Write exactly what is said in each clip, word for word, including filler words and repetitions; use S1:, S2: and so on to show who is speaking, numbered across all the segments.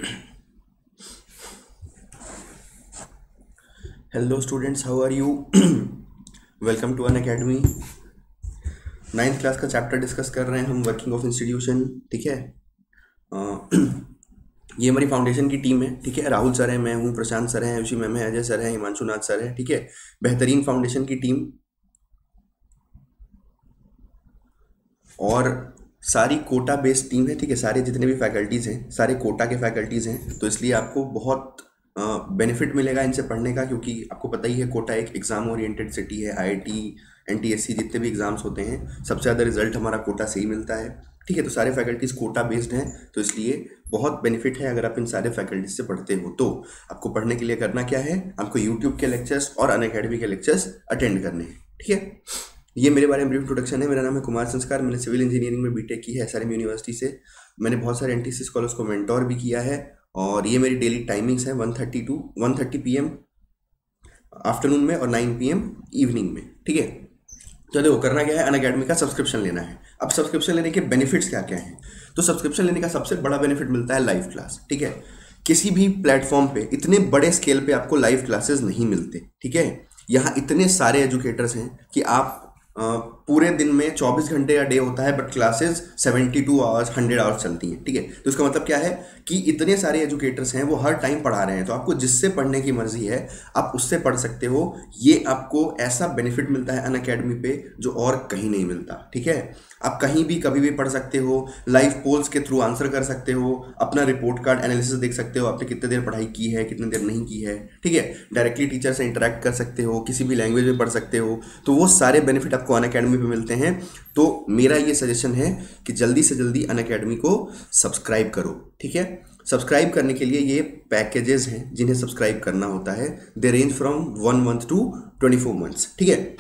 S1: Hello students, how are you? Welcome to Unacademy. Ninth class का chapter discuss कर रहे हैं हम, वर्किंग ऑफ इंस्टीट्यूशन। ठीक है, अ, ये हमारी फाउंडेशन की टीम है। ठीक है, राहुल सर है, मैं हूँ, प्रशांत सर हैं, ऋषि मैम है, अजय सर है, हिमांशु नाथ सर है। ठीक है, बेहतरीन फाउंडेशन की टीम, और सारी कोटा बेस्ड टीम है। ठीक है, सारे जितने भी फैकल्टीज़ हैं सारे कोटा के फैकल्टीज़ हैं, तो इसलिए आपको बहुत बेनिफिट मिलेगा इनसे पढ़ने का, क्योंकि आपको पता ही है कोटा एक एग्ज़ाम ओरिएंटेड सिटी है। आईआईटी, एनटीएससी जितने भी एग्ज़ाम्स होते हैं सबसे ज़्यादा रिजल्ट हमारा कोटा से ही मिलता है। ठीक है, तो सारे फैकल्टीज़ कोटा बेस्ड हैं, तो इसलिए बहुत बेनिफिट है अगर आप इन सारे फैकल्टीज से पढ़ते हो। तो आपको पढ़ने के लिए करना क्या है, आपको यूट्यूब के लेक्चर्स और अनअकैडमी के लेक्चर्स अटेंड करने हैं। ठीक है, ये मेरे बारे में ब्रीफ इंट्रोडक्शन है। मेरा नाम है कुमार संस्कार, मैंने सिविल इंजीनियरिंग में बीटेक की है एसआरएम यूनिवर्सिटी से। मैंने बहुत सारे एनटीसी स्कॉलर्स को मेंटोर भी किया है, और ये मेरी डेली टाइमिंग्स है one thirty to one thirty P M afternoon में और नाइन पी एम इवनिंग में। ठीक है, तो देखो करना क्या है, अनअकैडमी का सब्सक्रिप्शन लेना है। अब सब्सक्रिप्शन लेने के बेनिफिट्स क्या क्या हैं, तो सब्सक्रिप्शन लेने का सबसे बड़ा बेनिफिट मिलता है लाइव क्लास। ठीक है, किसी भी प्लेटफॉर्म पे इतने बड़े स्केल पे आपको लाइव क्लासेस नहीं मिलते। ठीक है, यहाँ इतने सारे एजुकेटर्स हैं कि आप Uh, पूरे दिन में चौबीस घंटे का डे होता है, बट क्लासेस बहत्तर आवर्स हंड्रेड आवर्स चलती हैं। ठीक है, तो इसका मतलब क्या है कि इतने सारे एजुकेटर्स हैं, वो हर टाइम पढ़ा रहे हैं, तो आपको जिससे पढ़ने की मर्जी है आप उससे पढ़ सकते हो। ये आपको ऐसा बेनिफिट मिलता है अनअकैडमी पे जो और कहीं नहीं मिलता। ठीक है, आप कहीं भी कभी भी पढ़ सकते हो, लाइव पोल्स के थ्रू आंसर कर सकते हो, अपना रिपोर्ट कार्ड एनालिसिस देख सकते हो, आपने कितने देर पढ़ाई की है, कितनी देर नहीं की है। ठीक है, डायरेक्टली टीचर से इंटरेक्ट कर सकते हो, किसी भी लैंग्वेज में पढ़ सकते हो, तो वो सारे बेनिफिट आपको अनअकैडमी पे मिलते हैं। तो मेरा ये सजेशन है कि जल्दी से जल्दी अनअकैडमी को सब्सक्राइब करो। ठीक है, सब्सक्राइब करने के लिए ये पैकेजेस हैं जिन्हें सब्सक्राइब करना होता है। They range from one month to twenty four months. ठीक है,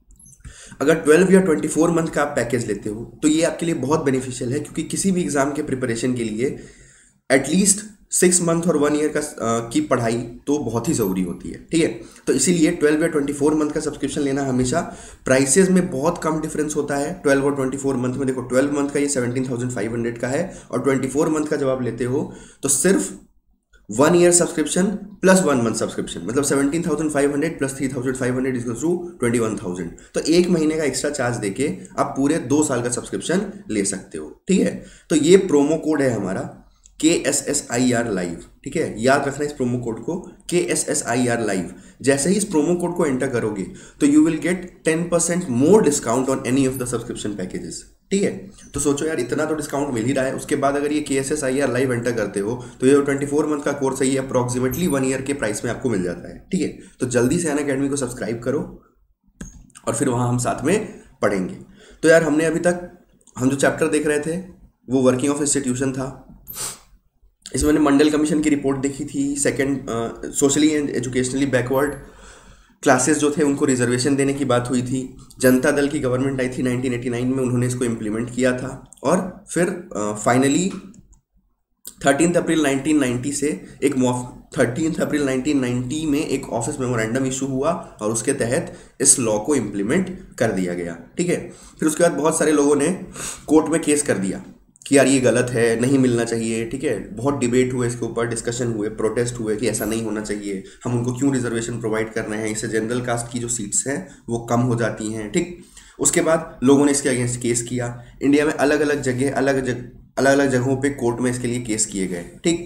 S1: अगर ट्वेल्व या ट्वेंटी फोर मंथ का आप पैकेज लेते हो तो ये आपके लिए बहुत बेनिफिशियल है, क्योंकि किसी भी एग्जाम के प्रिपरेशन के लिए एटलीस्ट सिक्स मंथ और वन ईयर का आ, की पढ़ाई तो बहुत ही ज़रूरी होती है। ठीक है, तो इसीलिए ट्वेल्व या ट्वेंटी फोर मंथ का सब्सक्रिप्शन लेना हमेशा, प्राइसेस में बहुत कम डिफरेंस होता है ट्वेल्व और ट्वेंटी फोर मंथ में। देखो ट्वेल्व मंथ का ये सेवनटीन थाउजेंड फाइव हंड्रेड का है, और ट्वेंटी फोर मंथ का जब आप लेते हो तो सिर्फ one year subscription plus one month subscription, मतलब seventeen thousand five hundred plus three thousand five hundred is two twenty one thousand. तो एक महीने का एक्स्ट्रा चार्ज देके आप पूरे दो साल का सब्सक्रिप्शन ले सकते हो। ठीक है, तो ये प्रोमो कोड है हमारा K S S I R live. ठीक है, याद रखना इस प्रोमो कोड को, K S S I R live. जैसे ही इस प्रोमो कोड को एंटर करोगे तो you will get ten percent more discount on any of the subscription packages. ठीक है, तो सोचो यार, इतना तो डिस्काउंट मिल ही रहा है, उसके बाद अगर ये K S S I R live enter करते हो तो ये ट्वेंटी फोर मंथ का कोर्स है, ये अप्रॉक्सीमेटली वन ईयर के प्राइस में आपको मिल जाता है। ठीक है, तो जल्दी से अनअकैडमी को सब्सक्राइब करो और फिर वहाँ हम साथ में पढ़ेंगे। तो यार हमने अभी तक हम जो चैप्टर देख रहे थे वो वर्किंग ऑफ इंस्टीट्यूशन था। इसमें मैंने मंडल कमीशन की रिपोर्ट देखी थी। Second, socially and educationally backward classes जो थे उनको रिजर्वेशन देने की बात हुई थी। जनता दल की गवर्नमेंट आई थी नाइनटीन एटी नाइन में, उन्होंने इसको इम्प्लीमेंट किया था, और फिर finally thirteen April nineteen ninety से एक थर्टीन अप्रैल नाइनटीन नाइंटी में एक ऑफिस मेमोरेंडम इशू हुआ, और उसके तहत इस लॉ को इम्प्लीमेंट कर दिया गया। ठीक है, फिर उसके बाद बहुत सारे लोगों ने कोर्ट में केस कर दिया कि यार ये गलत है, नहीं मिलना चाहिए। ठीक है, बहुत डिबेट हुए इसके ऊपर, डिस्कशन हुए, प्रोटेस्ट हुए कि ऐसा नहीं होना चाहिए, हम उनको क्यों रिजर्वेशन प्रोवाइड कर रहे हैं, इससे जनरल कास्ट की जो सीट्स हैं वो कम हो जाती हैं। ठीक, उसके बाद लोगों ने इसके अगेंस्ट केस किया। इंडिया में अलग अलग जगह अलग जग अलग अलग जगहों पे कोर्ट में इसके लिए केस किए गए। ठीक,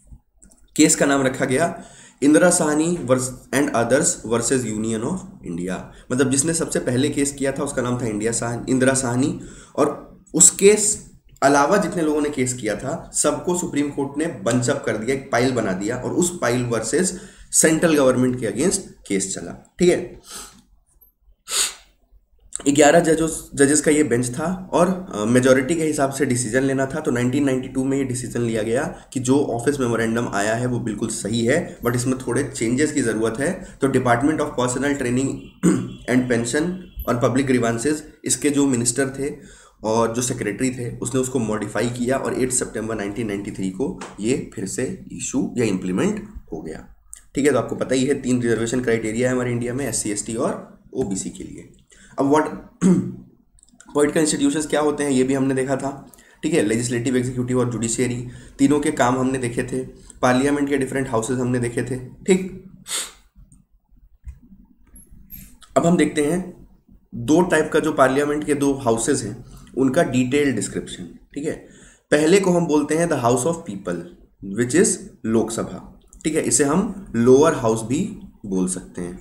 S1: केस का नाम रखा गया Indira Sawhney and others versus Union of India. मतलब जिसने सबसे पहले केस किया था उसका नाम था इंडिया साहनी इंदिरा साहनी, और उस केस अलावा जितने लोगों ने केस किया था सबको सुप्रीम कोर्ट ने बंच अप कर दिया, एक पाइल बना दिया, और उस पाइल वर्सेस सेंट्रल गवर्नमेंट के अगेंस्ट केस चला। ठीक है, ग्यारह जजों जजेस का ये बेंच था, और मेजॉरिटी के हिसाब से डिसीजन लेना था। तो नाइनटीन नाइंटी टू में ये डिसीजन लिया गया कि जो ऑफिस मेमोरेंडम आया है वो बिल्कुल सही है, बट इसमें थोड़े चेंजेस की ज़रूरत है। तो department of personal training and pension और पब्लिक ग्रीवांसेस, इसके जो मिनिस्टर थे और जो सेक्रेटरी थे, उसने उसको मॉडिफाई किया, और एट सितंबर नाइनटीन नाइंटी थ्री को ये फिर से इशू या इम्प्लीमेंट हो गया। ठीक है, तो आपको पता ही है तीन रिजर्वेशन क्राइटेरिया है हमारे इंडिया में, एस सी एस टी और ओ बी सी के लिए। अब व्हाट पॉलिटिकल इंस्टीट्यूशंस क्या होते हैं ये भी हमने देखा था। ठीक है। लेजिस्लेटिव, एग्जीक्यूटिव और जुडिशियरी, तीनों के काम हमने देखे थे। पार्लियामेंट के डिफरेंट हाउसेज हमने देखे थे, ठीक। अब हम देखते हैं दो टाइप का जो पार्लियामेंट के दो हाउसेज हैं उनका डिटेल डिस्क्रिप्शन, ठीक है। पहले को हम बोलते हैं the house of people which is Lok Sabha, ठीक है। इसे हम लोअर हाउस भी बोल सकते हैं,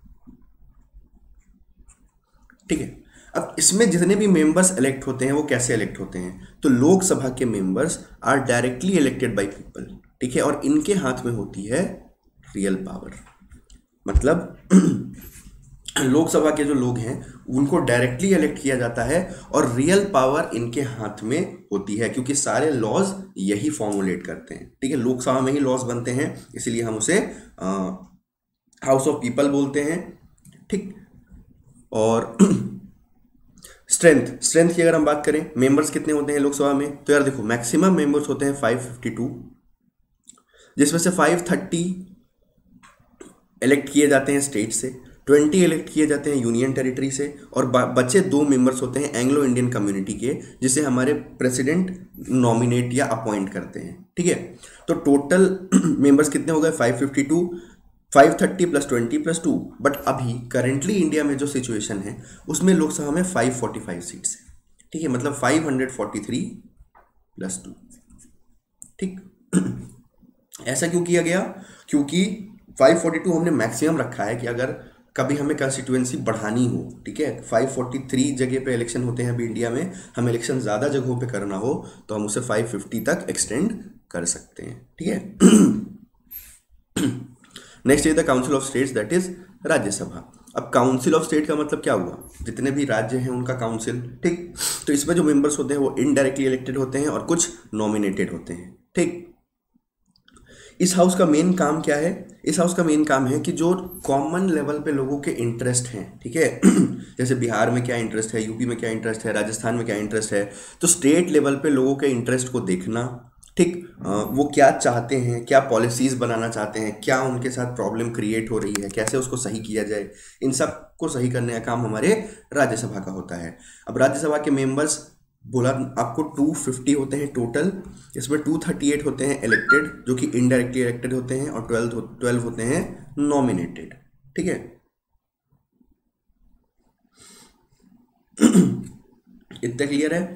S1: ठीक है। अब इसमें जितने भी मेंबर्स इलेक्ट होते हैं वो कैसे इलेक्ट होते हैं, तो लोकसभा के members are directly elected by people, ठीक है। और इनके हाथ में होती है रियल पावर, मतलब लोकसभा के जो लोग हैं उनको डायरेक्टली इलेक्ट किया जाता है और रियल पावर इनके हाथ में होती है, क्योंकि सारे लॉज यही फॉर्मुलेट करते हैं, ठीक है। लोकसभा में ही लॉज बनते हैं, इसलिए हम उसे हाउस ऑफ पीपल बोलते हैं, ठीक। और स्ट्रेंथ स्ट्रेंथ की अगर हम बात करें, मेंबर्स कितने होते हैं लोकसभा में, तो यार देखो मैक्सिमम मेंबर्स होते हैं फाइव फिफ्टी टू, जिसमें से फाइव थर्टी इलेक्ट किए जाते हैं स्टेट से, ट्वेंटी इलेक्ट किए जाते हैं यूनियन टेरिटरी से, और बचे दो मेंबर्स होते हैं एंग्लो इंडियन कम्युनिटी के, जिसे हमारे प्रेसिडेंट नॉमिनेट या अपॉइंट करते हैं, ठीक है। तो टोटल मेंबर्स कितने हो गए, five fifty two, five thirty plus twenty plus two. But अभी करेंटली इंडिया में जो सिचुएशन है उसमें लोकसभा में फाइव फोर्टी फाइव सीट्स है, ठीक है। मतलब five hundred forty three plus two, ठीक। ऐसा क्यों किया गया, क्योंकि फाइव फोर्टी टू हमने मैक्सिमम रखा है कि अगर कभी हमें कंस्टिट्यूएंसी बढ़ानी हो, ठीक है। फाइव फोर्टी थ्री जगह पे इलेक्शन होते हैं अभी इंडिया में, हम इलेक्शन ज़्यादा जगहों पे करना हो तो हम उसे फाइव फिफ्टी तक एक्सटेंड कर सकते हैं, ठीक है। Next is the council of states, that is Rajya Sabha. अब काउंसिल ऑफ स्टेट का मतलब क्या हुआ, जितने भी राज्य हैं उनका काउंसिल, ठीक। तो इसमें जो मेंबर्स होते हैं वो इनडायरेक्टली इलेक्टेड होते हैं और कुछ नॉमिनेटेड होते हैं, ठीक। इस हाउस का मेन काम क्या है, इस हाउस का मेन काम है कि जो कॉमन लेवल पे लोगों के इंटरेस्ट हैं, ठीक है। जैसे बिहार में क्या इंटरेस्ट है, यूपी में क्या इंटरेस्ट है, राजस्थान में क्या इंटरेस्ट है, तो स्टेट लेवल पे लोगों के इंटरेस्ट को देखना, ठीक। वो क्या चाहते हैं, क्या पॉलिसीज बनाना चाहते हैं, क्या उनके साथ प्रॉब्लम क्रिएट हो रही है, कैसे उसको सही किया जाए, इन सब को सही करने का काम हमारे राज्यसभा का होता है। अब राज्यसभा के मेंबर्स बोला आपको टू फिफ्टी होते हैं टोटल, इसमें टू थर्टी एट होते हैं इलेक्टेड जो कि इनडायरेक्टली इलेक्टेड होते हैं, और ट्वेल्व ट्वेल्व होते हैं नॉमिनेटेड, ठीक है। इतना क्लियर है।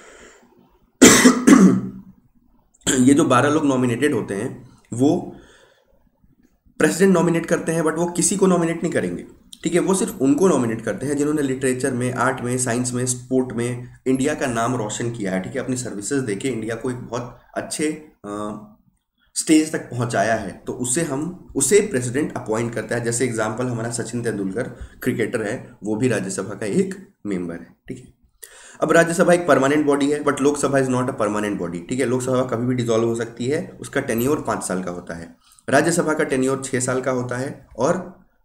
S1: ये जो बारह लोग नॉमिनेटेड होते हैं वो प्रेसिडेंट नॉमिनेट करते हैं, बट वो किसी को नॉमिनेट नहीं करेंगे, ठीक है। वो सिर्फ उनको नॉमिनेट करते हैं जिन्होंने लिटरेचर में, आर्ट में, साइंस में, स्पोर्ट में इंडिया का नाम रोशन किया है, ठीक है। अपनी सर्विसेज देके इंडिया को एक बहुत अच्छे स्टेज तक पहुंचाया है, तो उसे हम उसे प्रेसिडेंट अपॉइंट करता है। जैसे एग्जांपल हमारा सचिन तेंदुलकर क्रिकेटर है, वो भी राज्यसभा का एक मेंबर है, ठीक है। अब राज्यसभा एक परमानेंट बॉडी है, but Lok Sabha is not a permanent body, ठीक है। लोकसभा कभी भी डिसॉल्व हो सकती है, उसका टेन्योर पाँच साल का होता है। राज्यसभा का टेन्योर छः साल का होता है, और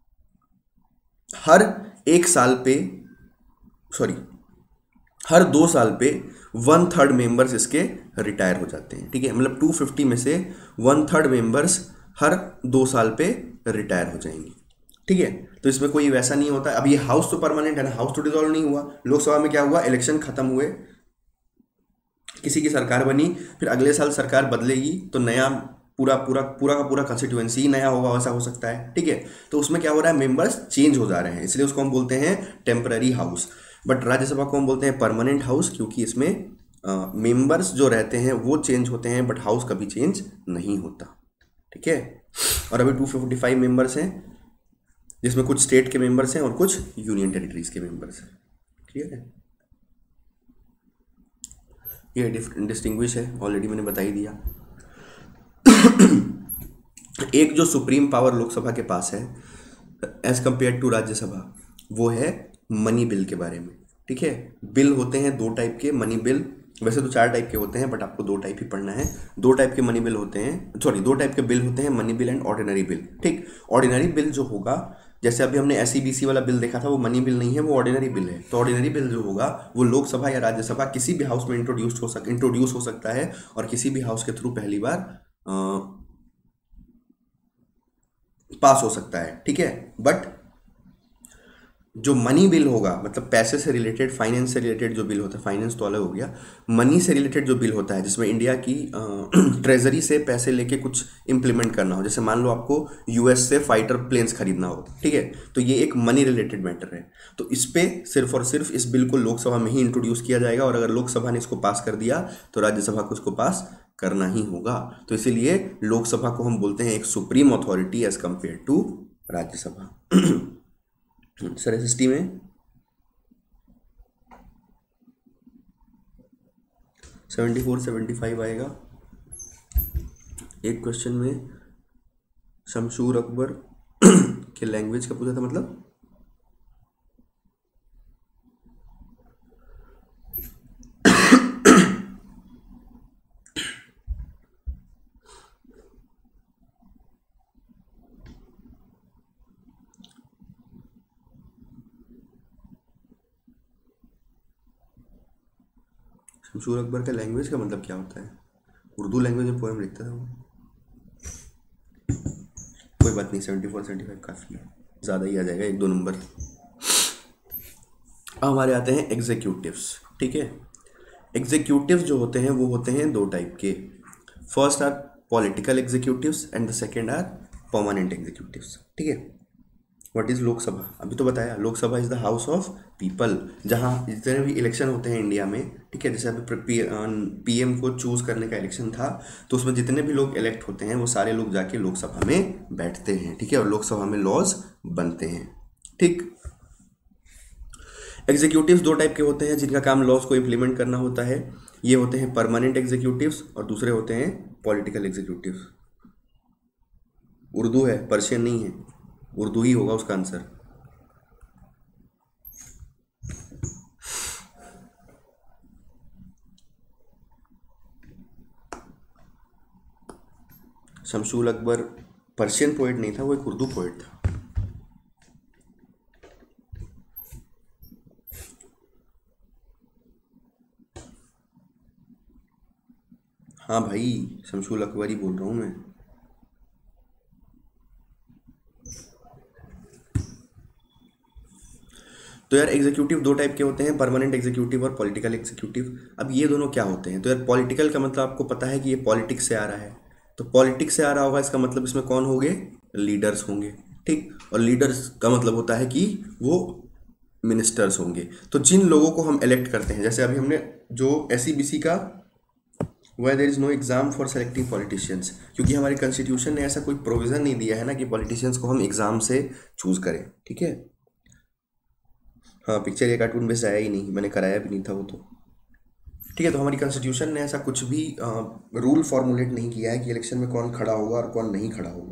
S1: हर एक साल पे सॉरी हर दो साल पे वन थर्ड मेंबर्स इसके रिटायर हो जाते हैं, ठीक है। मतलब टू फिफ्टी में से वन थर्ड मेंबर्स हर दो साल पे रिटायर हो जाएंगे, ठीक है। तो इसमें कोई वैसा नहीं होता। अब ये हाउस तो परमानेंट है ना, हाउस तो डिसॉल्व नहीं हुआ। लोकसभा में क्या हुआ, इलेक्शन खत्म हुए, किसी की सरकार बनी, फिर अगले साल सरकार बदलेगी तो नया पूरा पूरा पूरा का पूरा कंस्टिट्यूएंसी ही नया होगा, वैसा हो सकता है, ठीक है। तो उसमें क्या हो रहा है, मेंबर्स चेंज हो जा रहे हैं, इसलिए उसको हम बोलते हैं टेम्पररी हाउस। बट राज्यसभा को हम बोलते हैं परमानेंट हाउस, क्योंकि इसमें मेंबर्स जो रहते हैं वो चेंज होते हैं, बट हाउस कभी चेंज नहीं होता, ठीक है। और अभी टू फिफ्टी फाइव मेंबर्स हैं, जिसमें कुछ स्टेट के मेंबर्स हैं और कुछ यूनियन टेरिटरीज के मेंबर्स हैं, क्लियर है। ये डिस्टिंग्विश है, ऑलरेडी मैंने बता ही दिया। एक जो सुप्रीम पावर लोकसभा के पास है एज कंपेयर टू राज्यसभा, वो है मनी बिल के बारे में, ठीक है। बिल होते हैं दो टाइप के, मनी बिल वैसे तो चार टाइप के होते हैं, बट आपको दो टाइप ही पढ़ना है। दो टाइप के मनी बिल होते हैं, सॉरी दो टाइप के बिल होते हैं, money bill and ordinary bill, ठीक। ऑर्डिनरी बिल जो होगा, जैसे अभी हमने एस सी बी सी वाला बिल देखा था, वो मनी बिल नहीं है, वो ऑर्डिनरी बिल है। तो ऑर्डिनरी बिल जो होगा वो लोकसभा या राज्यसभा किसी भी हाउस में इंट्रोड्यूस हो सक इंट्रोड्यूस हो सकता है, और किसी भी हाउस के थ्रू पहली बार आ, पास हो सकता है, ठीक है। बट जो मनी बिल होगा, मतलब पैसे से रिलेटेड, फाइनेंस से रिलेटेड जो बिल होता है, फाइनेंस तो अलग हो गया, मनी से रिलेटेड जो बिल होता है जिसमें इंडिया की ट्रेजरी से पैसे लेके कुछ इंप्लीमेंट करना हो, जैसे मान लो आपको यूएस से फाइटर प्लेन्स खरीदना हो, ठीक है, तो ये एक मनी रिलेटेड मैटर है। तो इस पे सिर्फ और सिर्फ इस बिल को लोकसभा में ही इंट्रोड्यूस किया जाएगा, और अगर लोकसभा ने इसको पास कर दिया तो राज्यसभा को इसको पास करना ही होगा। तो इसीलिए लोकसभा को हम बोलते हैं एक supreme authority as compare to Rajya Sabha. Sir S S T में सेवेंटी फोर सेवेंटी फाइव आएगा। एक क्वेश्चन में शमशूर अकबर के लैंग्वेज का पूछा था, मतलब शमशूर अकबर का लैंग्वेज का मतलब क्या होता है? उर्दू लैंग्वेज में पोएम लिखता था वो। कोई बात नहीं, सेवेंटी फोर सेवेंटी फाइव काफ़ी है, ज़्यादा ही आ जाएगा, एक दो नंबर। अब हमारे आते हैं एग्जीक्यूटिव्स, ठीक है। एग्जीक्यूटिव्स जो होते हैं वो होते हैं दो टाइप के। First are political executives and the second are permanent executives, ठीक है। What is Lok Sabha? अभी तो बताया, Lok Sabha is the house of people, जहाँ जितने भी इलेक्शन होते हैं इंडिया में, ठीक है, जैसे अभी पीएम को चूज करने का इलेक्शन था, तो उसमें जितने भी लोग इलेक्ट होते हैं वो सारे लोग जाके लोकसभा में बैठते हैं, ठीक है, और लोकसभा में लॉज बनते हैं, ठीक। एग्जीक्यूटिव्स दो टाइप के होते हैं जिनका काम लॉज को इम्प्लीमेंट करना होता है। ये होते हैं परमानेंट एग्जीक्यूटिव्स और दूसरे होते हैं पॉलिटिकल एग्जीक्यूटिव्स। उर्दू है, पर्शियन नहीं है, उर्दू ही होगा उसका answer. Shamshur Akbar Persian poet नहीं था, वो एक उर्दू पोएट था। हाँ भाई, शमशूर अकबर ही बोल रहा हूँ मैं। तो यार एग्जीक्यूटिव दो टाइप के होते हैं, परमानेंट एग्जीक्यूटिव और पॉलिटिकल एग्जीक्यूटिव। अब ये दोनों क्या होते हैं? तो यार पॉलिटिकल का मतलब आपको पता है कि ये पॉलिटिक्स से आ रहा है, तो पॉलिटिक्स से आ रहा होगा, इसका मतलब इसमें कौन होंगे? लीडर्स होंगे, ठीक। और लीडर्स का मतलब होता है कि वो मिनिस्टर्स होंगे। तो जिन लोगों को हम इलेक्ट करते हैं, जैसे अभी हमने जो एस सी बी सी का why there is no exam for selecting politicians, क्योंकि हमारी कॉन्स्टिट्यूशन ने ऐसा कोई प्रोविज़न नहीं दिया है ना कि पॉलिटिशियंस को हम एग्जाम से चूज करें, ठीक है। हाँ, पिक्चर या कार्टून बेस्ड आया ही नहीं, मैंने कराया भी नहीं था वो तो, ठीक है। तो हमारी कॉन्स्टिट्यूशन ने ऐसा कुछ भी रूल फॉर्मुलेट नहीं किया है कि इलेक्शन में कौन खड़ा होगा और कौन नहीं खड़ा होगा,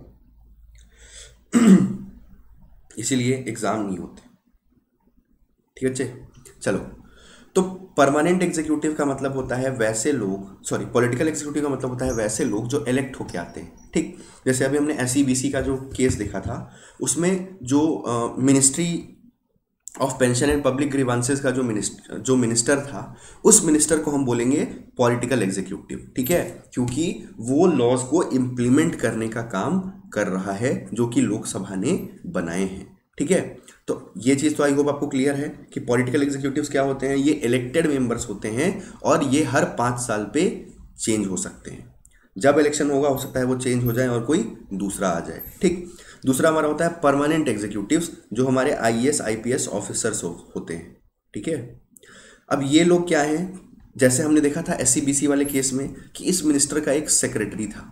S1: इसीलिए एग्ज़ाम नहीं होते, ठीक है अच्छे। चलो, तो परमानेंट एग्जीक्यूटिव का मतलब होता है वैसे लोग, सॉरी पॉलिटिकल एग्जीक्यूटिव का मतलब होता है वैसे लोग जो इलेक्ट होके आते हैं, ठीक। जैसे अभी हमने एस सी बी सी का जो केस देखा था, उसमें जो ministry of pension and public grievances का जो मिनिस्टर जो मिनिस्टर था, उस मिनिस्टर को हम बोलेंगे पॉलिटिकल एग्जीक्यूटिव, ठीक है, क्योंकि वो लॉज को इम्प्लीमेंट करने का काम कर रहा है जो कि लोकसभा ने बनाए हैं, ठीक है। तो ये चीज़ तो आई होप आपको क्लियर है कि पॉलिटिकल एग्जीक्यूटिव्स क्या होते हैं। ये इलेक्टेड मेंबर्स होते हैं और ये हर पाँच साल पे चेंज हो सकते हैं। जब इलेक्शन होगा हो सकता है वो चेंज हो जाए और कोई दूसरा आ जाए, ठीक। दूसरा हमारा होता है परमानेंट एग्जीक्यूटिव्स, जो हमारे I A S I P S officers हो, होते हैं, ठीक है। अब ये लोग क्या हैं? जैसे हमने देखा था एस सी बी सी वाले केस में कि इस मिनिस्टर का एक सेक्रेटरी था,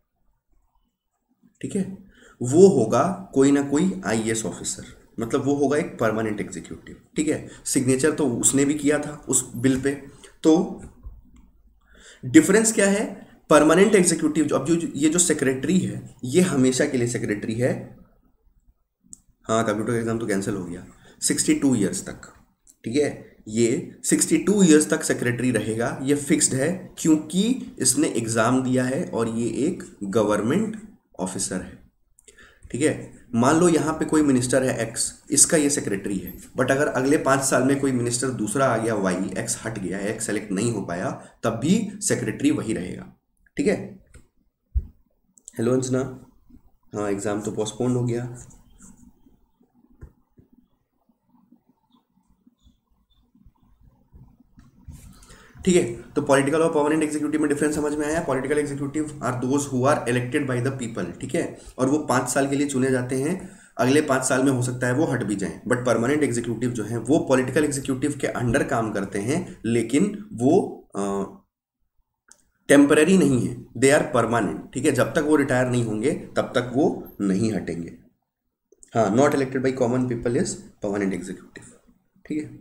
S1: ठीक है, वो होगा कोई ना कोई आई ए एस ऑफिसर, मतलब वो होगा एक परमानेंट एग्जीक्यूटिव, ठीक है। सिग्नेचर तो उसने भी किया था उस बिल पे। तो डिफरेंस क्या है? परमानेंट एग्जीक्यूटिव जो अब जो ये जो सेक्रेटरी है, ये हमेशा के लिए सेक्रेटरी है। हाँ, कंप्यूटर का एग्जाम तो कैंसिल हो गया, सिक्सटी टू ईयर्स तक, ठीक है। ये सिक्सटी टू ईयर्स तक सेक्रेटरी रहेगा, ये फिक्स्ड है, क्योंकि इसने एग्जाम दिया है और ये एक गवर्नमेंट ऑफिसर है, ठीक है। मान लो यहाँ पे कोई मिनिस्टर है एक्स, इसका ये सेक्रेटरी है, बट अगर अगले पाँच साल में कोई मिनिस्टर दूसरा आ गया वाई, एक्स हट गया, एक्स सेलेक्ट नहीं हो पाया, तब भी सेक्रेटरी वही रहेगा, ठीक है। हेलो अंजना, हाँ एग्ज़ाम तो पोस्टपोन हो गया। ठीक है। तो पॉलिटिकल और परमानेंट एग्जीक्यूटिव में डिफरेंस समझ में आया। Political executive are those who are elected by the people, ठीक है, और वो पाँच साल के लिए चुने जाते हैं, अगले पाँच साल में हो सकता है वो हट भी जाएं। बट परमानेंट एग्जीक्यूटिव जो है वो पॉलिटिकल एग्जीक्यूटिव के अंडर काम करते हैं, लेकिन वो टेम्पररी नहीं है, दे आर परमानेंट, ठीक है। जब तक वो रिटायर नहीं होंगे तब तक वो नहीं हटेंगे। हाँ, not elected by common people is permanent executive, ठीक है।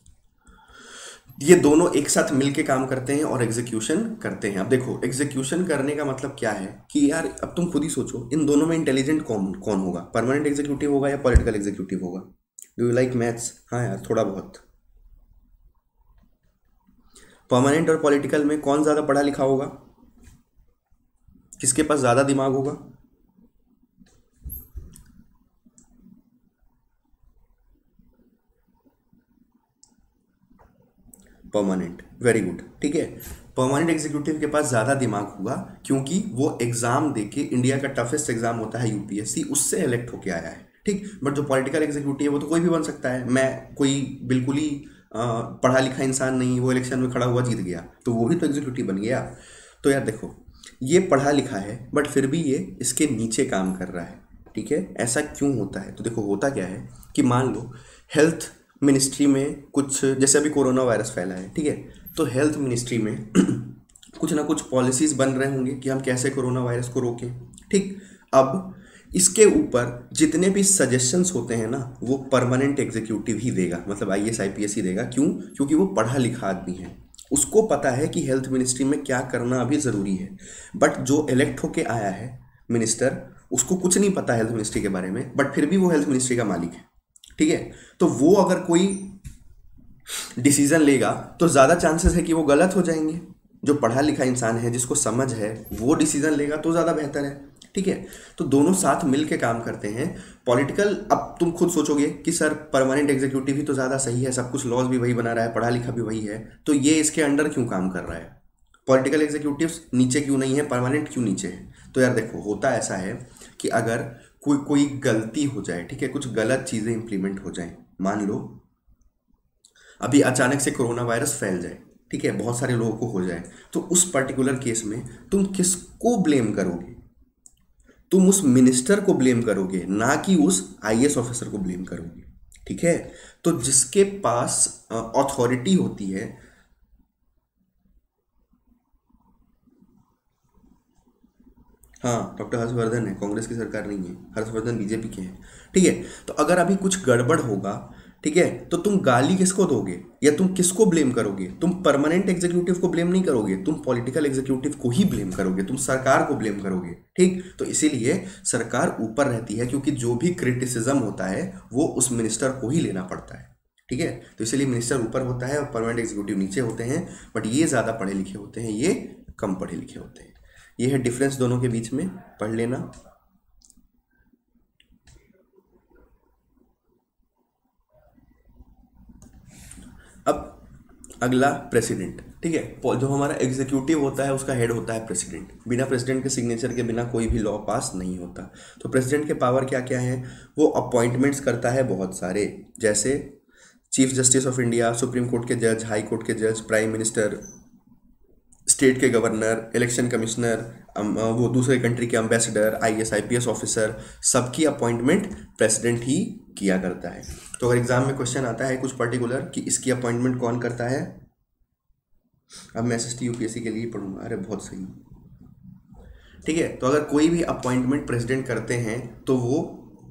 S1: ये दोनों एक साथ मिलके काम करते हैं और एग्जीक्यूशन करते हैं। अब देखो, एग्जीक्यूशन करने का मतलब क्या है कि यार अब तुम खुद ही सोचो, इन दोनों में इंटेलिजेंट कौन कौन होगा, परमानेंट एग्जीक्यूटिव होगा या पॉलिटिकल एग्जीक्यूटिव होगा? Do you like maths? हाँ यार, थोड़ा बहुत। परमानेंट और पॉलिटिकल में कौन ज्यादा पढ़ा लिखा होगा, किसके पास ज्यादा दिमाग होगा? परमानेंट। वेरी गुड, ठीक है। परमानेंट एग्जीक्यूटिव के पास ज्यादा दिमाग होगा क्योंकि वो एग्जाम देके, इंडिया का टफेस्ट एग्जाम होता है यूपीएससी, उससे इलेक्ट होके आया है, ठीक। बट जो पॉलिटिकल एग्जीक्यूटिव है वो तो कोई भी बन सकता है। मैं कोई बिल्कुल ही पढ़ा लिखा इंसान नहीं, वो इलेक्शन में खड़ा हुआ जीत गया तो वो भी तो एग्जीक्यूटिव बन गया। तो यार देखो, ये पढ़ा लिखा है बट फिर भी ये इसके नीचे काम कर रहा है, ठीक है। ऐसा क्यों होता है? तो देखो, होता क्या है कि मान लो हेल्थ मिनिस्ट्री में कुछ, जैसे अभी कोरोना वायरस फैला है, ठीक है, तो हेल्थ मिनिस्ट्री में कुछ ना कुछ पॉलिसीज बन रहे होंगे कि हम कैसे कोरोना वायरस को रोकें, ठीक। अब इसके ऊपर जितने भी सजेशंस होते हैं ना, वो परमानेंट एग्जीक्यूटिव ही देगा, मतलब आईएएस आईपीएस ही देगा। क्यों? क्योंकि वो पढ़ा लिखा आदमी है, उसको पता है कि हेल्थ मिनिस्ट्री में क्या करना अभी ज़रूरी है। बट जो इलेक्ट होके आया है मिनिस्टर, उसको कुछ नहीं पता हेल्थ मिनिस्ट्री के बारे में, बट फिर भी वो हेल्थ मिनिस्ट्री का मालिक है, ठीक है। तो वो अगर कोई डिसीजन लेगा तो ज़्यादा चांसेस है कि वो गलत हो जाएंगे। जो पढ़ा लिखा इंसान है, जिसको समझ है, वो डिसीजन लेगा तो ज़्यादा बेहतर है, ठीक है। तो दोनों साथ मिल के काम करते हैं। पॉलिटिकल, अब तुम खुद सोचोगे कि सर परमानेंट एग्जीक्यूटिव ही तो ज़्यादा सही है, सब कुछ लॉज भी वही बना रहा है, पढ़ा लिखा भी वही है, तो ये इसके अंडर क्यों काम कर रहा है? पॉलिटिकल एग्जीक्यूटिव नीचे क्यों नहीं है, परमानेंट क्यों नीचे है? तो यार देखो, होता ऐसा है कि अगर कोई कोई गलती हो जाए, ठीक है, कुछ गलत चीज़ें इंप्लीमेंट हो जाएं, मान लो अभी अचानक से कोरोना वायरस फैल जाए, ठीक है, बहुत सारे लोगों को हो जाए, तो उस पर्टिकुलर केस में तुम किसको ब्लेम करोगे? तुम उस मिनिस्टर को ब्लेम करोगे, ना कि उस आईएएस ऑफिसर को ब्लेम करोगे, ठीक है। तो जिसके पास अथॉरिटी होती है, हाँ, डॉक्टर हर्षवर्धन है, कांग्रेस की सरकार नहीं है, हर्षवर्धन बीजेपी के हैं, ठीक है। तो अगर अभी कुछ गड़बड़ होगा, ठीक है, तो तुम गाली किसको दोगे या तुम किसको ब्लेम करोगे? तुम परमानेंट एग्जीक्यूटिव को ब्लेम नहीं करोगे, तुम पॉलिटिकल एग्जीक्यूटिव को ही ब्लेम करोगे, तुम सरकार को ब्लेम करोगे, ठीक। तो इसीलिए सरकार ऊपर रहती है, क्योंकि जो भी क्रिटिसिज्म होता है वो उस मिनिस्टर को ही लेना पड़ता है, ठीक है। तो इसीलिए मिनिस्टर ऊपर होता है और परमानेंट एग्जीक्यूटिव नीचे होते हैं। बट ये ज़्यादा पढ़े लिखे होते हैं, ये कम पढ़े लिखे होते हैं। ये है डिफरेंस दोनों के बीच में, पढ़ लेना। अब अगला प्रेसिडेंट, ठीक है। जो हमारा एग्जीक्यूटिव होता है उसका हेड होता है प्रेसिडेंट। बिना प्रेसिडेंट के सिग्नेचर के बिना कोई भी लॉ पास नहीं होता। तो प्रेसिडेंट के पावर क्या क्या है? वो अपॉइंटमेंट्स करता है बहुत सारे, जैसे chief justice of India, supreme court के जज, हाई कोर्ट के जज, प्राइम मिनिस्टर, स्टेट के गवर्नर, इलेक्शन कमिश्नर, वो दूसरे कंट्री के एम्बेसडर, आईएएस आईपीएस ऑफिसर, सबकी अपॉइंटमेंट प्रेसिडेंट ही किया करता है। तो अगर एग्जाम में क्वेश्चन आता है कुछ पर्टिकुलर कि इसकी अपॉइंटमेंट कौन करता है, अब मैं एसएसटी यूपीएससी के लिए पढ़ूंगा, अरे बहुत सही, ठीक है। तो अगर कोई भी अपॉइंटमेंट प्रेसिडेंट करते हैं तो वो,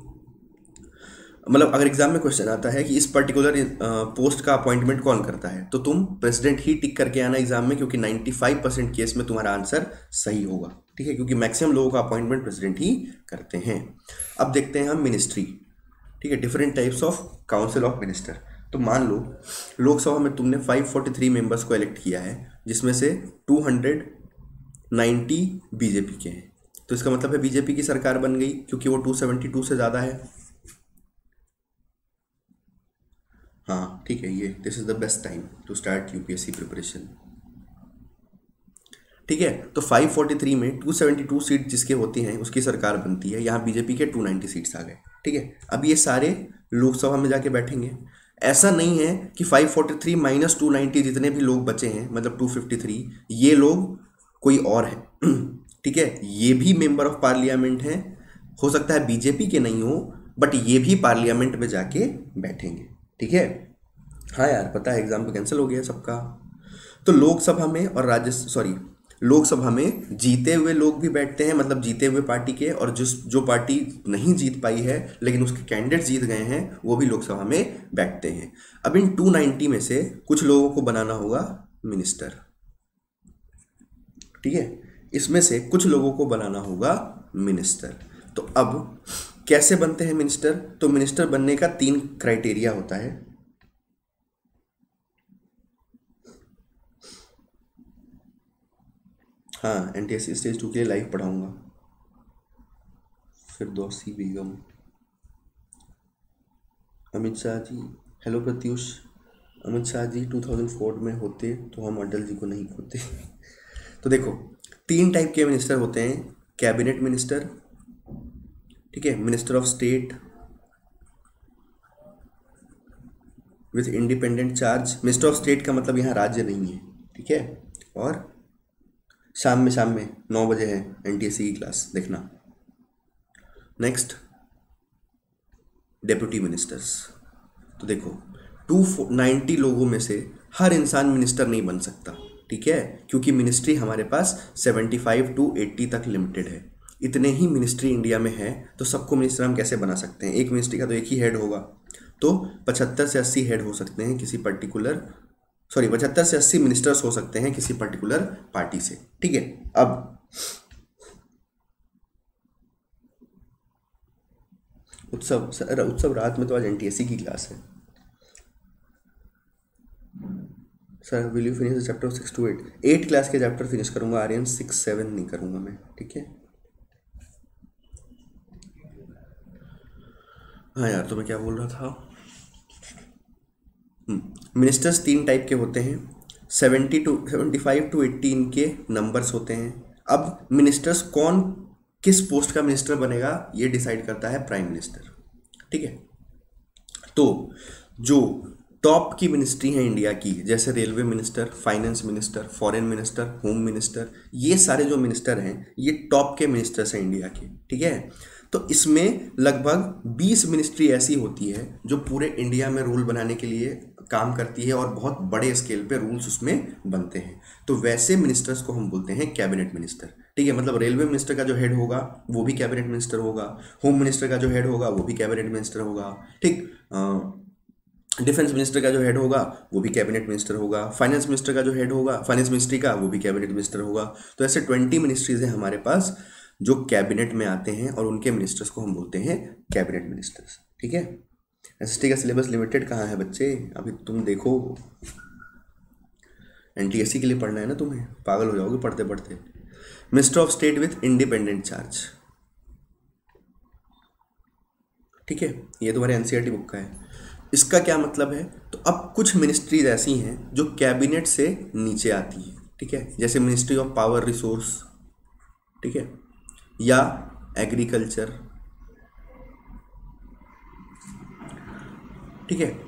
S1: मतलब अगर एग्जाम में क्वेश्चन आता है कि इस पर्टिकुलर पोस्ट का अपॉइंटमेंट कौन करता है, तो तुम प्रेसिडेंट ही टिक करके आना एग्जाम में, क्योंकि पचानवे परसेंट केस में तुम्हारा आंसर सही होगा, ठीक है, क्योंकि मैक्सिमम लोगों का अपॉइंटमेंट प्रेसिडेंट ही करते हैं। अब देखते हैं हम मिनिस्ट्री, ठीक है, different types of council of minister. तो मान लो लोकसभा में तुमने पाँच सौ तैंतालीस मेंबर्स को इलेक्ट किया है, जिसमें से दो सौ नब्बे बीजेपी के हैं, तो इसका मतलब है बीजेपी की सरकार बन गई, क्योंकि वो दो सौ बहत्तर से ज़्यादा है। हाँ, ठीक है, ये this is the best time to start UPSC preparation, ठीक है। तो पाँच सौ तैंतालीस में दो सौ बहत्तर सीट जिसके होती हैं उसकी सरकार बनती है। यहाँ बीजेपी के दो सौ नब्बे सीट्स आ गए, ठीक है। अब ये सारे लोकसभा में जाके बैठेंगे, ऐसा नहीं है कि five forty three minus two ninety जितने भी लोग बचे हैं, मतलब टू फिफ्टी थ्री, ये लोग कोई और है। ठीक है, ये भी मेंबर ऑफ पार्लियामेंट हैं, हो सकता है बीजेपी के नहीं हो, बट ये भी पार्लियामेंट में जाके बैठेंगे। ठीक है, हाँ यार पता है एग्जाम तो कैंसिल हो गया सबका। तो लोकसभा में और राज्य सॉरी लोकसभा में जीते हुए लोग भी बैठते हैं, मतलब जीते हुए पार्टी के, और जिस जो पार्टी नहीं जीत पाई है लेकिन उसके कैंडिडेट जीत गए हैं वो भी लोकसभा में बैठते हैं। अब इन टू नाइन्टी में से कुछ लोगों को बनाना होगा मिनिस्टर। ठीक है, इसमें से कुछ लोगों को बनाना होगा मिनिस्टर। तो अब कैसे बनते हैं मिनिस्टर? तो मिनिस्टर बनने का तीन क्राइटेरिया होता है। हाँ, एनटीएससी स्टेज टू के लिए लाइव पढ़ाऊंगा। Firdausi Begum, Amit Shah ji, hello Pratyush. Amit Shah ji two thousand four में होते तो हम अटल जी को नहीं खोते। तो देखो, तीन टाइप के मिनिस्टर होते हैं। कैबिनेट मिनिस्टर, ठीक है, minister of state with independent charge. Minister of state का मतलब यहाँ राज्य नहीं है। ठीक है, और शाम में शाम में नौ बजे है एनटीएससी की क्लास, देखना। Next, deputy ministers. तो देखो, टू नाइन्टी लोगों में से हर इंसान मिनिस्टर नहीं बन सकता। ठीक है, क्योंकि मिनिस्ट्री हमारे पास सेवेंटी फाइव टू एट्टी तक लिमिटेड है। इतने ही मिनिस्ट्री इंडिया में है, तो सबको मिनिस्टर हम कैसे बना सकते हैं? एक मिनिस्ट्री का तो एक ही हेड होगा, तो पचहत्तर से अस्सी हेड हो सकते हैं किसी पर्टिकुलर सॉरी पचहत्तर से अस्सी मिनिस्टर्स हो सकते हैं किसी पर्टिकुलर पार्टी से। ठीक है, अब उत्सव सर, उत्सव रात में तो आज एनटीएससी की क्लास है sir. Will you finish the chapter six to eight? Eight class के चैप्टर फिनिश करूंगा आर्यन, सिक्स सेवन नहीं करूंगा मैं। ठीक है, हाँ यार, तो मैं क्या बोल रहा था? मिनिस्टर्स तीन टाइप के होते हैं। Seventy to seventy five to eighty इनके नंबर्स होते हैं। अब मिनिस्टर्स कौन किस पोस्ट का मिनिस्टर बनेगा ये डिसाइड करता है प्राइम मिनिस्टर। ठीक है, तो जो टॉप की मिनिस्ट्री है इंडिया की, जैसे railway minister, finance minister, foreign minister, home minister, ये सारे जो मिनिस्टर हैं ये टॉप के मिनिस्टर्स हैं इंडिया के। ठीक है, तो इसमें लगभग बीस मिनिस्ट्री ऐसी होती है जो पूरे इंडिया में रूल बनाने के लिए काम करती है और बहुत बड़े स्केल पे रूल्स उसमें बनते हैं। तो वैसे मिनिस्टर्स को हम बोलते हैं कैबिनेट मिनिस्टर। ठीक है, मतलब रेलवे मिनिस्टर का जो हेड होगा वो भी कैबिनेट मिनिस्टर होगा, होम मिनिस्टर का जो हेड होगा वो भी कैबिनेट मिनिस्टर होगा। ठीक, डिफेंस मिनिस्टर का जो हेड होगा वो भी कैबिनेट मिनिस्टर होगा, फाइनेंस मिनिस्टर का जो हेड होगा फाइनेंस मिनिस्ट्री का वो भी कैबिनेट मिनिस्टर होगा। तो ऐसे ट्वेंटी मिनिस्ट्रीज हैं हमारे पास जो कैबिनेट में आते हैं और उनके मिनिस्टर्स को हम बोलते हैं कैबिनेट मिनिस्टर्स। ठीक है, एसएसटी का सिलेबस लिमिटेड कहाँ है बच्चे? अभी तुम देखो, एनटीएससी के लिए पढ़ना है ना तुम्हें, पागल हो जाओगे पढ़ते पढ़ते। Minister of state with independent charge. ठीक है, ये तुम्हारे एनसीईआरटी बुक का है। इसका क्या मतलब है? तो अब कुछ मिनिस्ट्रीज ऐसी हैं जो कैबिनेट से नीचे आती है। ठीक है, जैसे मिनिस्ट्री ऑफ पावर रिसोर्स, ठीक है, या एग्रीकल्चर, ठीक है,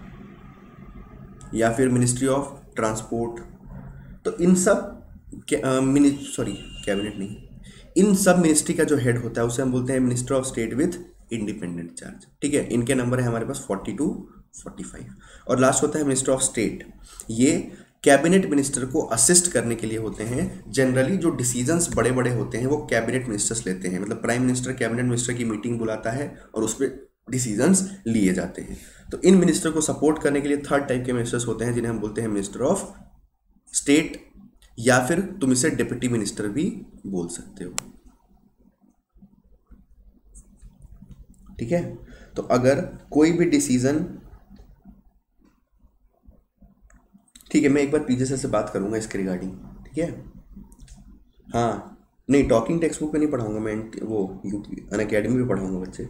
S1: या फिर मिनिस्ट्री ऑफ ट्रांसपोर्ट। तो इन सब मिनि सॉरी कैबिनेट नहीं, इन सब मिनिस्ट्री का जो हेड होता है उसे हम बोलते हैं minister of state with independent charge. ठीक है, इनके नंबर है हमारे पास फोर्टी टू फोर्टी फाइव। और लास्ट होता है मिनिस्टर ऑफ स्टेट। ये कैबिनेट मिनिस्टर को असिस्ट करने के लिए होते हैं। जनरली जो डिसीजंस बड़े बड़े होते हैं वो कैबिनेट मिनिस्टर्स लेते हैं, मतलब प्राइम मिनिस्टर कैबिनेट मिनिस्टर की मीटिंग बुलाता है और उस पर डिसीजंस लिए जाते हैं। तो इन मिनिस्टर को सपोर्ट करने के लिए थर्ड टाइप के मिनिस्टर्स होते हैं जिन्हें हम बोलते हैं मिनिस्टर ऑफ स्टेट, या फिर तुम इसे डिप्टी मिनिस्टर भी बोल सकते हो। ठीक है, तो अगर कोई भी डिसीजन, ठीक है, मैं एक बार पीजे सर से बात करूंगा इसके रिगार्डिंग। ठीक है, हाँ नहीं, टॉकिंग टेक्स्ट बुक पे नहीं पढ़ाऊंगा मैं, वो अनअकैडमी पे पढ़ाऊंगा बच्चे।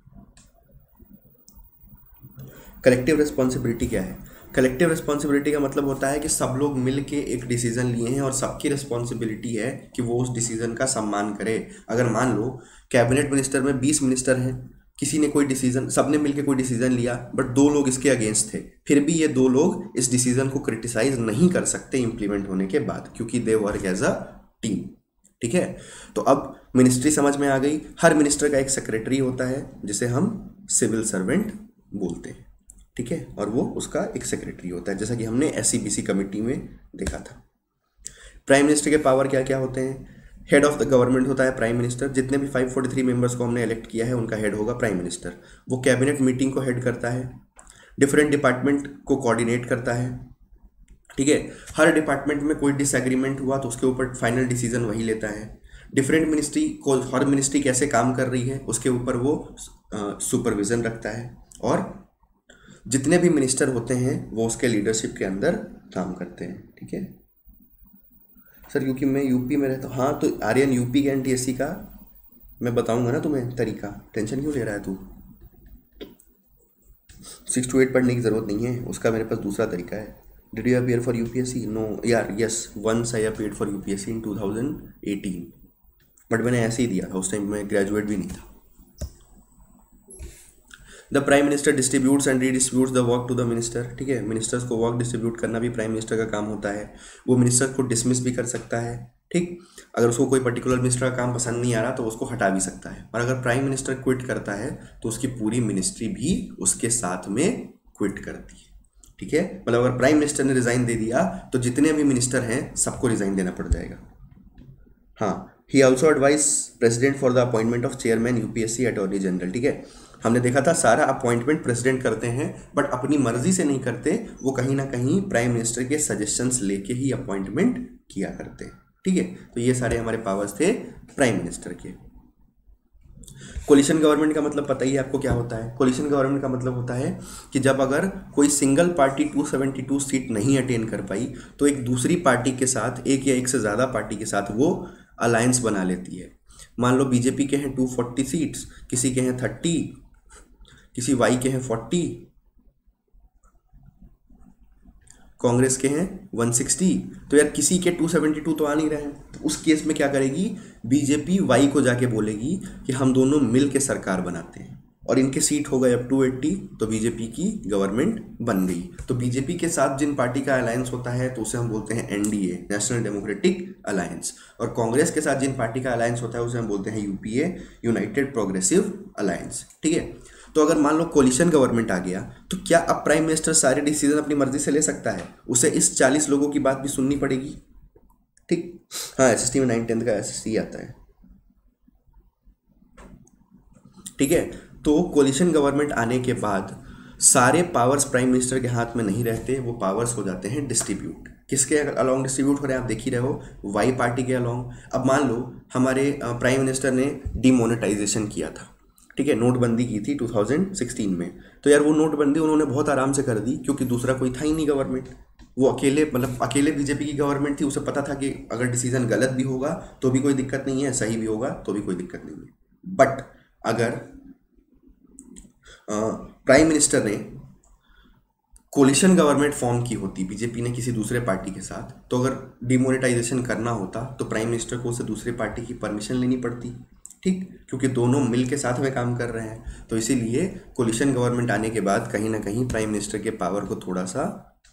S1: कलेक्टिव रिस्पॉन्सिबिलिटी क्या है? कलेक्टिव रिस्पॉन्सिबिलिटी का मतलब होता है कि सब लोग मिल के एक डिसीजन लिए हैं और सबकी रिस्पॉन्सिबिलिटी है कि वो उस डिसीजन का सम्मान करे। अगर मान लो कैबिनेट मिनिस्टर में बीस मिनिस्टर हैं किसी ने कोई डिसीजन, सबने मिलकर कोई डिसीजन लिया बट दो लोग इसके अगेंस्ट थे, फिर भी ये दो लोग इस डिसीजन को क्रिटिसाइज नहीं कर सकते इम्प्लीमेंट होने के बाद, क्योंकि they work as a team. ठीक है, तो अब मिनिस्ट्री समझ में आ गई। हर मिनिस्टर का एक सेक्रेटरी होता है जिसे हम सिविल सर्वेंट बोलते हैं। ठीक है, और वो उसका एक सेक्रेटरी होता है, जैसा कि हमने S C B C committee में देखा था। प्राइम मिनिस्टर के पावर क्या क्या होते हैं? हेड ऑफ द गवर्नमेंट होता है प्राइम मिनिस्टर। जितने भी पाँच सौ तैंतालीस मेंबर्स को हमने इलेक्ट किया है उनका हेड होगा प्राइम मिनिस्टर। वो कैबिनेट मीटिंग को हेड करता है, डिफरेंट डिपार्टमेंट को कोऑर्डिनेट करता है। ठीक है, हर डिपार्टमेंट में कोई डिसएग्रीमेंट हुआ तो उसके ऊपर फाइनल डिसीजन वही लेता है। डिफरेंट मिनिस्ट्री को, हर मिनिस्ट्री कैसे काम कर रही है उसके ऊपर वो सुपरविजन रखता है, और जितने भी मिनिस्टर होते हैं वो उसके लीडरशिप के अंदर काम करते हैं। ठीक है सर, क्योंकि मैं यूपी में रहता हूँ। हाँ, तो आर्यन यूपी के एनटीएससी का मैं बताऊंगा ना तुम्हें तरीका, टेंशन क्यों ले रहा है तू? सिक्स टू एट पढ़ने की ज़रूरत नहीं है, उसका मेरे पास दूसरा तरीका है। Did you appear for UPSC? No यार, yes, once I appeared for UPSC in two thousand eighteen, but मैंने ऐसे ही दिया था, उस टाइम मैं ग्रेजुएट भी नहीं था। The prime minister distributes and redistributes the work to the minister. ठीक है, मिनिस्टर्स को वर्क डिस्ट्रीब्यूट करना भी प्राइम मिनिस्टर का काम होता है। वो मिनिस्टर को डिसमिस भी कर सकता है। ठीक, अगर उसको कोई पर्टिकुलर मिनिस्टर का काम पसंद नहीं आ रहा तो उसको हटा भी सकता है। और अगर प्राइम मिनिस्टर क्विट करता है तो उसकी पूरी मिनिस्ट्री भी उसके साथ में क्विट करती है। ठीक है, मतलब अगर प्राइम मिनिस्टर ने रिजाइन दे दिया तो जितने भी मिनिस्टर हैं सबको रिजाइन देना पड़ जाएगा। हाँ, he also advise president for the appointment of chairman UPSC attorney general. ठीक है, हमने देखा था सारा अपॉइंटमेंट प्रेसिडेंट करते हैं, बट अपनी मर्जी से नहीं करते, वो कहीं ना कहीं प्राइम मिनिस्टर के सजेशंस लेके ही अपॉइंटमेंट किया करते हैं। ठीक है, तो ये सारे हमारे पावर्स थे प्राइम मिनिस्टर के। कोलिशन गवर्नमेंट का मतलब पता ही है आपको क्या होता है। कोलिशन गवर्नमेंट का मतलब होता है कि जब अगर कोई सिंगल पार्टी दो सौ बहत्तर सीट नहीं अटेन कर पाई तो एक दूसरी पार्टी के साथ, एक या एक से ज़्यादा पार्टी के साथ वो अलायंस बना लेती है। मान लो बीजेपी के हैं दो सौ चालीस सीट्स, किसी के हैं तीस, किसी वाई के हैं चालीस, कांग्रेस के हैं एक सौ साठ, तो यार किसी के दो सौ बहत्तर तो आ नहीं रहे हैं। तो उस केस में क्या करेगी बीजेपी? वाई को जाके बोलेगी कि हम दोनों मिल के सरकार बनाते हैं, और इनके सीट हो गए अब दो सौ अस्सी, तो बीजेपी की गवर्नमेंट बन गई। तो बीजेपी के साथ जिन पार्टी का अलायंस होता है तो उसे हम बोलते हैं एनडीए, नेशनल डेमोक्रेटिक अलायंस, और कांग्रेस के साथ जिन पार्टी का अलायंस होता है उसे हम बोलते हैं यूपीए, यूनाइटेड प्रोग्रेसिव अलायंस। ठीक है, तो अगर मान लो कोलिशन गवर्नमेंट आ गया तो क्या अब प्राइम मिनिस्टर सारे डिसीजन अपनी मर्जी से ले सकता है? उसे इस चालीस लोगों की बात भी सुननी पड़ेगी। ठीक, हाँ, एसएसटी में नाइन टेंथ का एसएसटी आता है। ठीक है, तो कोलिशन गवर्नमेंट आने के बाद सारे पावर्स प्राइम मिनिस्टर के हाथ में नहीं रहते, वो पावर्स हो जाते हैं डिस्ट्रीब्यूट। किसके अलोंग डिस्ट्रीब्यूट हो रहे हैं आप देख ही रहे हो, वाई पार्टी के अलोंग। अब मान लो हमारे प्राइम मिनिस्टर ने डिमोनेटाइजेशन किया था, ठीक है, नोटबंदी की थी दो हज़ार सोलह में, तो यार वो नोटबंदी उन्होंने बहुत आराम से कर दी क्योंकि दूसरा कोई था ही नहीं गवर्नमेंट। वो अकेले, मतलब अकेले बीजेपी की गवर्नमेंट थी, उसे पता था कि अगर डिसीजन गलत भी होगा तो भी कोई दिक्कत नहीं है, सही भी होगा तो भी कोई दिक्कत नहीं है। बट अगर प्राइम मिनिस्टर ने कोलिशन गवर्नमेंट फॉर्म की होती बीजेपी ने किसी दूसरे पार्टी के साथ, तो अगर डिमोनेटाइजेशन करना होता तो प्राइम मिनिस्टर को उसे दूसरे पार्टी की परमिशन लेनी पड़ती। ठीक, क्योंकि दोनों मिल के साथ में काम कर रहे हैं, तो इसीलिए कोलिशन गवर्नमेंट आने के बाद कहीं ना कहीं प्राइम मिनिस्टर के पावर को थोड़ा सा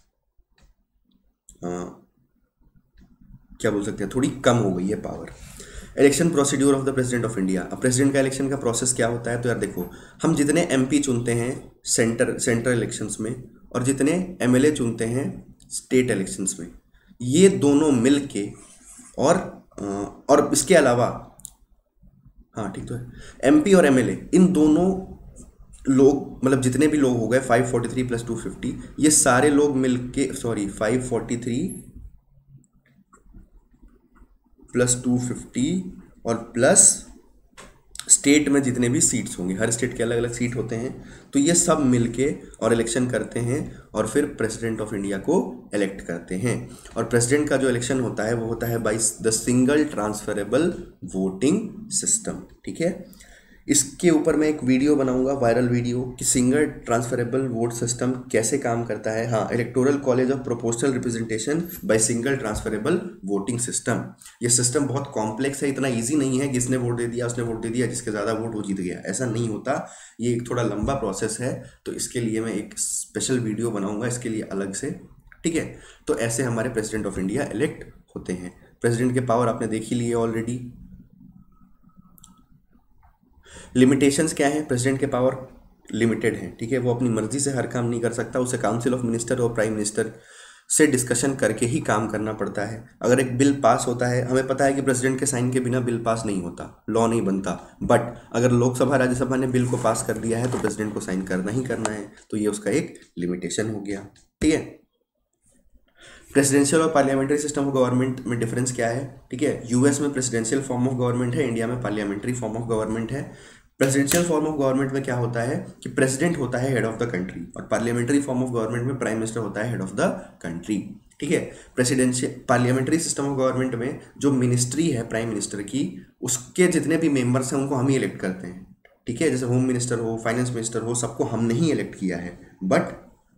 S1: आ, क्या बोल सकते हैं, थोड़ी कम हो गई है power. Election procedure of the president of India. अब प्रेसिडेंट का इलेक्शन का प्रोसेस क्या होता है? तो यार देखो, हम जितने एमपी चुनते हैं सेंटर सेंट्रल इलेक्शंस में और जितने एमएलए चुनते हैं स्टेट इलेक्शंस में, ये दोनों मिल के और और इसके अलावा, हाँ ठीक तो है, एमपी और एमएलए इन दोनों लोग, मतलब जितने भी लोग हो गए पाँच सौ तैंतालीस प्लस दो सौ पचास, ये सारे लोग मिलके, सॉरी पाँच सौ तैंतालीस प्लस दो सौ पचास और प्लस स्टेट में जितने भी सीट्स होंगे, हर स्टेट के अलग अलग सीट होते हैं, तो ये सब मिलके और इलेक्शन करते हैं और फिर प्रेसिडेंट ऑफ इंडिया को इलेक्ट करते हैं। और प्रेसिडेंट का जो इलेक्शन होता है वो होता है by the single transferable voting system. ठीक है, इसके ऊपर मैं एक वीडियो बनाऊंगा, वायरल वीडियो, कि सिंगल ट्रांसफरेबल वोट सिस्टम कैसे काम करता है। हाँ, electoral college of proportional representation by single transferable voting system. ये सिस्टम बहुत कॉम्प्लेक्स है, इतना इजी नहीं है कि इसने वोट दे दिया उसने वोट दे दिया जिसके ज़्यादा वोट वो जीत गया, ऐसा नहीं होता। ये एक थोड़ा लंबा प्रोसेस है, तो इसके लिए मैं एक स्पेशल वीडियो बनाऊंगा इसके लिए अलग से, ठीक है। तो ऐसे हमारे प्रेसिडेंट ऑफ इंडिया इलेक्ट होते हैं। प्रेसिडेंट के पावर आपने देख ही लिए ऑलरेडी। लिमिटेशंस क्या है? प्रेसिडेंट के पावर लिमिटेड है, ठीक है। वो अपनी मर्जी से हर काम नहीं कर सकता, उसे काउंसिल ऑफ मिनिस्टर और प्राइम मिनिस्टर से डिस्कशन करके ही काम करना पड़ता है। अगर एक बिल पास होता है, हमें पता है कि प्रेसिडेंट के साइन के बिना बिल पास नहीं होता, लॉ नहीं बनता, बट अगर लोकसभा राज्यसभा ने बिल को पास कर दिया है तो प्रेसिडेंट को साइन करना ही करना है, तो ये उसका एक लिमिटेशन हो गया, ठीक है। प्रेसिडेंशियल और पार्लियामेंट्री सिस्टम ऑफ गवर्नमेंट में डिफरेंस क्या है? ठीक है, यूएस में प्रेसिडेंशियल फॉर्म ऑफ गवर्नमेंट है, इंडिया में पार्लियामेंट्री फॉर्म ऑफ गवर्नमेंट है। प्रेसिडेंशियल फॉर्म ऑफ गवर्नमेंट में क्या होता है कि प्रेसिडेंट होता है हेड ऑफ द कंट्री, और पार्लियामेंट्री फॉर्म ऑफ गवर्नमेंट में प्राइम मिनिस्टर होता है हेड ऑफ द कंट्री, ठीक है। Presidential parliamentary system of government में जो मिनिस्ट्री है प्राइम मिनिस्टर की, उसके जितने भी मेंबर्स हैं उनको हम ही इलेक्ट करते हैं, ठीक है। जैसे होम मिनिस्टर हो, फाइनेंस मिनिस्टर हो, सबको हमने ही इलेक्ट किया है। बट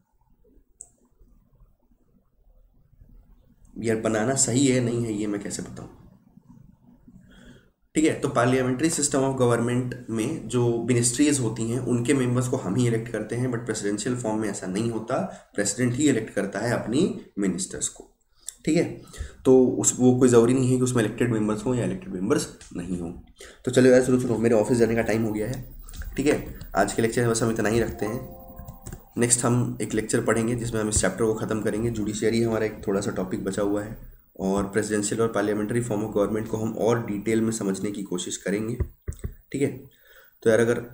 S1: यार बनाना सही है नहीं है ये मैं कैसे बताऊं, ठीक है। तो पार्लियामेंट्री सिस्टम ऑफ गवर्नमेंट में जो मिनिस्ट्रीज होती हैं उनके मेंबर्स को हम ही इलेक्ट करते हैं, बट प्रेसिडेंशियल फॉर्म में ऐसा नहीं होता, प्रेसिडेंट ही इलेक्ट करता है अपनी मिनिस्टर्स को, ठीक है। तो उस वो कोई ज़रूरी नहीं है कि उसमें इलेक्टेड मेंबर्स हों या इलेक्टेड मेंबर्स नहीं हों। तो चलो यार सुनो सुनो, मेरे ऑफिस जाने का टाइम हो गया है, ठीक है। आज के लेक्चर में बस हम इतना ही रखते हैं। नेक्स्ट हम एक लेक्चर पढ़ेंगे जिसमें हम इस चैप्टर को ख़त्म करेंगे। जुडिशियरी हमारा एक थोड़ा सा टॉपिक बचा हुआ है, और प्रेसिडेंशियल और पार्लियामेंट्री फॉर्म ऑफ गवर्नमेंट को हम और डिटेल में समझने की कोशिश करेंगे, ठीक है। तो यार अगर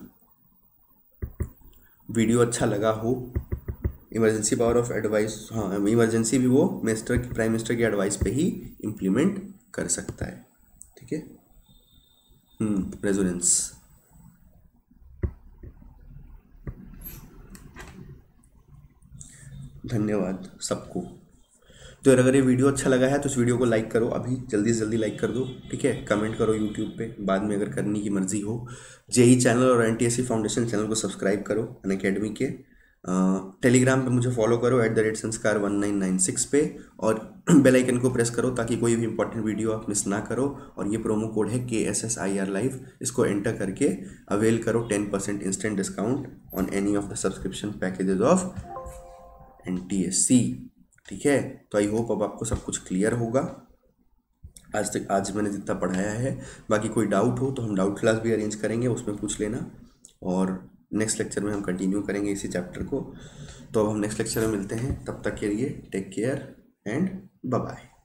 S1: वीडियो अच्छा लगा हो, इमरजेंसी पावर ऑफ एडवाइस, हाँ इमरजेंसी भी वो मिनिस्टर की प्राइम मिनिस्टर की एडवाइस पे ही इम्प्लीमेंट कर सकता है, ठीक है। Hmm resonance. धन्यवाद सबको। तो अगर ये वीडियो अच्छा लगा है तो इस वीडियो को लाइक करो, अभी जल्दी से जल्दी लाइक कर दो, ठीक है। कमेंट करो यूट्यूब पे, बाद में अगर करने की मर्जी हो। जेई चैनल और एनटीएससी फाउंडेशन चैनल को सब्सक्राइब करो अनअकैडमी के। टेलीग्राम पे मुझे फॉलो करो at the rate Sanskar one nine nine six पे, और बेल आइकन को प्रेस करो ताकि कोई भी इंपॉर्टेंट वीडियो आप मिस ना करो। और ये प्रोमो कोड है के S S I R live, इसको एंटर करके अवेल करो ten percent instant discount on any of the subscription packages of NTSC, ठीक है। तो आई होप अब आपको सब कुछ क्लियर होगा आज तक, आज मैंने जितना पढ़ाया है। बाकी कोई डाउट हो तो हम डाउट क्लास भी अरेंज करेंगे, उसमें पूछ लेना, और नेक्स्ट लेक्चर में हम कंटिन्यू करेंगे इसी चैप्टर को। तो अब हम नेक्स्ट लेक्चर में मिलते हैं, तब तक के लिए take care and bye bye.